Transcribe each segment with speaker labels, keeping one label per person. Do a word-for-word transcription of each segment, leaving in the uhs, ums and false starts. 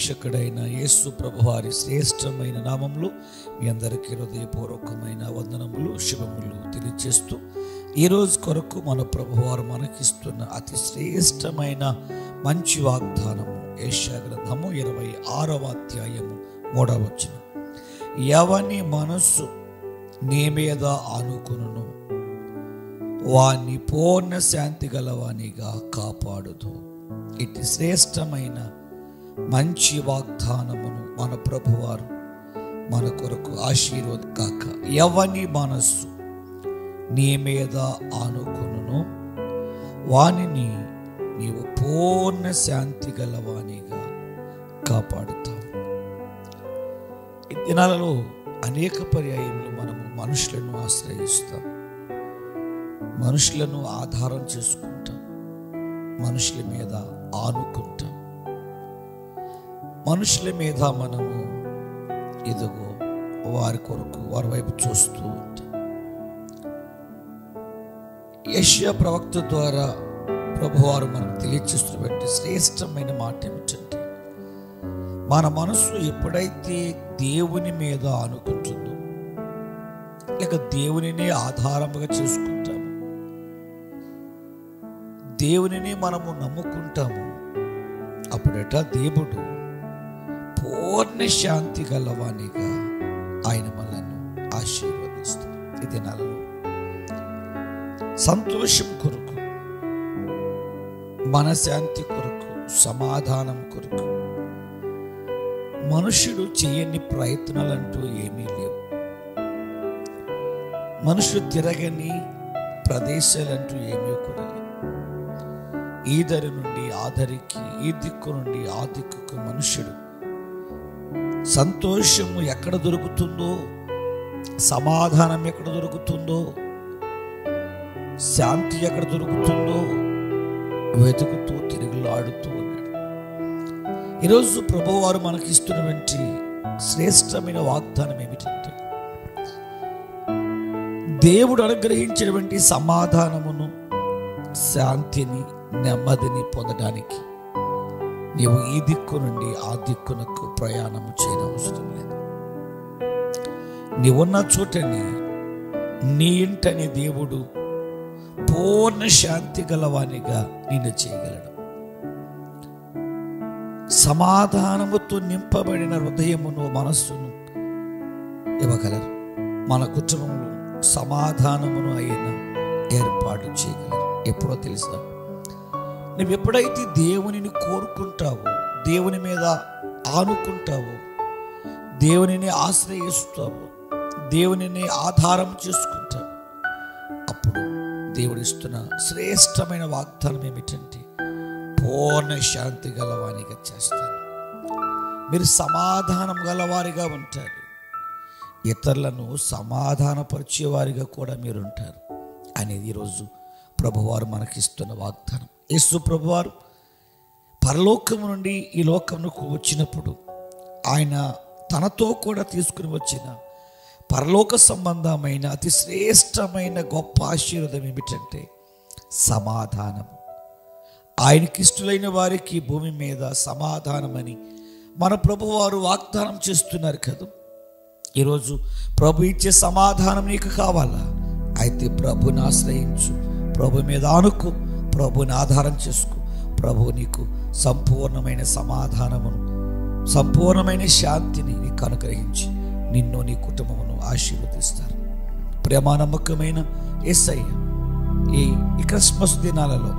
Speaker 1: రక్షకుడైన యేసు ప్రభువారి శ్రేష్టమైన నామములో మీ అందరికీ హృదయపూర్వకమైన వందనములు శుభములు తెలియజేస్తూ ఈరోజు కొరకు మన ప్రభువారు మనకిస్తున్న అతి శ్రేష్టమైన మంచి వాగ్దానము యెషయా గ్రంథము ఇరవై ఆరవ అధ్యాయము మూడవ వచనం. ఎవని మనస్సు నీ మీద ఆనుకొనును వాని పూర్ణ శాంతి గలవానిగా కాపాడుదు. ఇటు శ్రేష్టమైన మంచి వాగ్దానమును మన ప్రభువారు మన కొరకు ఆశీర్వాద కాక. ఎవని మనస్సు నీ మీద ఆనుకొనును వానిని నీవు పూర్ణ శాంతి గలవానిగా కాపాడుతావు. ఈ దినాలలో అనేక పర్యాయములు మనము మనుషులను ఆశ్రయిస్తాం, మనుషులను ఆధారం చేసుకుంటాం, మనుషుల మీద ఆనుకుంటాం, మనుషుల మీద మనము ఇదిగో వారి కొరకు వారి వైపు చూస్తూ ఉంటాం. యెషయా ప్రవక్త ద్వారా ప్రభువారు మనకు తెలియజేస్తున్నటువంటి శ్రేష్టమైన మాట ఏమిటంటే, మన మనసు ఎప్పుడైతే దేవుని మీద ఆనుకుంటుందో లేక దేవునినే ఆధారంగా చేసుకుంటాము, దేవునిని మనము నమ్ముకుంటాము, అప్పుడట దేవుడు పూర్ణ శాంతి గలవానిగా ఆయన మనల్ని ఆశీర్వదిస్తాడు. ఈ దినాలలో సంతోషం కొరకు, మనశాంతి కొరకు, సమాధానం కొరకు మనుషుడు చేయని ప్రయత్నాలంటూ ఏమీ లేవు. మనుషుడు తిరగని ప్రదేశాలంటూ ఏమీ కూడా లేవు. ఈ దరి నుండి ఆ దరికి, ఈ దిక్కు నుండి ఆ దిక్కుకు మనుషుడు సంతోషము ఎక్కడ దొరుకుతుందో, సమాధానం ఎక్కడ దొరుకుతుందో, శాంతి ఎక్కడ దొరుకుతుందో వెతుకుతూ తిరుగులాడుతూ ఉన్నాడు. ఈరోజు ప్రభువారు మనకి ఇస్తున్నటువంటి శ్రేష్టమైన వాగ్దానం ఏమిటంటే, దేవుడు అనుగ్రహించినటువంటి సమాధానమును, శాంతిని, నెమ్మదిని పొందడానికి నీవు ఈ దిక్కు నుండి ఆ దిక్కునకు ప్రయాణం చేయనవసరం లేదు. నీవున్న చోటని, నీ ఇంటని దేవుడు పూర్ణ శాంతి గలవానిగా నిన్ను చేయగలడు. సమాధానముతో నింపబడిన హృదయమును, మనస్సును ఇవ్వగలరు. మన కుటుంబంలో సమాధానమును అయిన ఏర్పాటు చేయగలరు. ఎప్పుడో తెలుసా, నువ్వు ఎప్పుడైతే దేవునిని కోరుకుంటావో, దేవుని మీద ఆనుకుంటావో, దేవునిని ఆశ్రయిస్తావో, దేవునిని ఆధారం చేసుకుంటావు, అప్పుడు దేవుడు ఇస్తున్న శ్రేష్టమైన వాగ్దానం ఏమిటంటే, పూర్ణ శాంతి గలవానిగా చేస్తాను. మీరు సమాధానం గలవారిగా ఉంటారు, ఇతరులను సమాధానపరిచేవారిగా కూడా మీరు ఉంటారు అనేది ఈరోజు ప్రభువారు మనకిస్తున్న వాగ్దానం. యేసు ప్రభువారు పరలోకము నుండి ఈ లోకమునకు వచ్చినప్పుడు ఆయన తనతో కూడా తీసుకుని వచ్చిన పరలోక సంబంధమైన అతి శ్రేష్టమైన గొప్ప ఆశీర్వాదం ఏమిటంటే సమాధానం. ఆయనకి ఇష్టలైన వారికి భూమి మీద సమాధానమని మన ప్రభువారు వాగ్దానం చేస్తున్నారు కదా. ఈరోజు ప్రభు ఇచ్చే సమాధానం నీకు కావాలా? అయితే ప్రభుని ఆశ్రయించు, ప్రభు మీద ఆనుకో, ప్రభుని ఆధారం చేసుకో. ప్రభు నీకు సంపూర్ణమైన సమాధానమును, సంపూర్ణమైన శాంతిని నీకు అనుగ్రహించి నిన్ను, నీ కుటుంబమును ఆశీర్వదిస్తారు. ప్రేమ నమ్మకమైన యేసయ్య ఈ ఈ క్రిస్మస్ దినాలలో,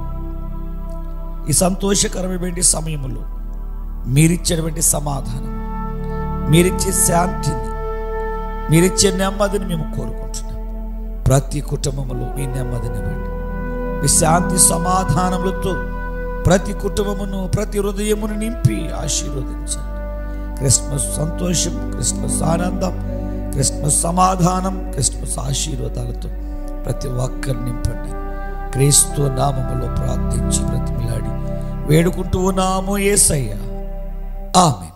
Speaker 1: ఈ సంతోషకరమైన సమయంలో మీరిచ్చేటువంటి సమాధానం, మీరిచ్చే శాంతిని, మీరిచ్చే నెమ్మదిని మేము కోరుకుంటున్నాం. ప్రతి కుటుంబంలో మీ నెమ్మదిని ఇవ్వండి. మీ శాంతి సమాధానములతో ప్రతి కుటుంబమును, ప్రతి హృదయమును నింపి ఆశీర్వదించండి. క్రిస్మస్ సంతోషం, క్రిస్మస్ ఆనందం, క్రిస్మస్ సమాధానం, క్రిస్మస్ ఆశీర్వాదాలతో ప్రతి ఒక్కరిని నింపండి. క్రీస్తు నామములో ప్రార్థించి బ్రతిమిలాడి వేడుకుంటూ ఉన్నాము యేసయ్య. ఆమేన్.